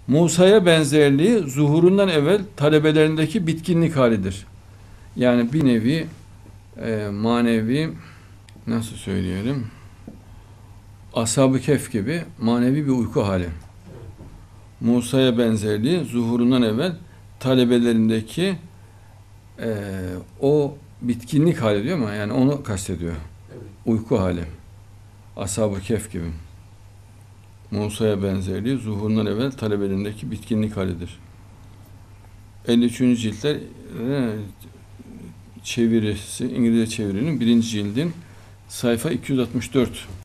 Musa'ya benzerliği zuhurundan evvel talebelerindeki bitkinlik halidir. Yani bir nevi manevi, nasıl söyleyelim, Ashab-ı Kehf gibi manevi bir uyku hali. Musa'ya benzerliği zuhurundan evvel talebelerindeki o bitkinlik hali diyor ama yani onu kastediyor. Evet. Uyku hali. Ashab-ı Kehf gibi. Musa'ya benzerliği zuhurundan evvel talebelerindeki bitkinlik halidir. 53. ciltler çevirisi, İngilizce çevirinin 1. cildin sayfa 264.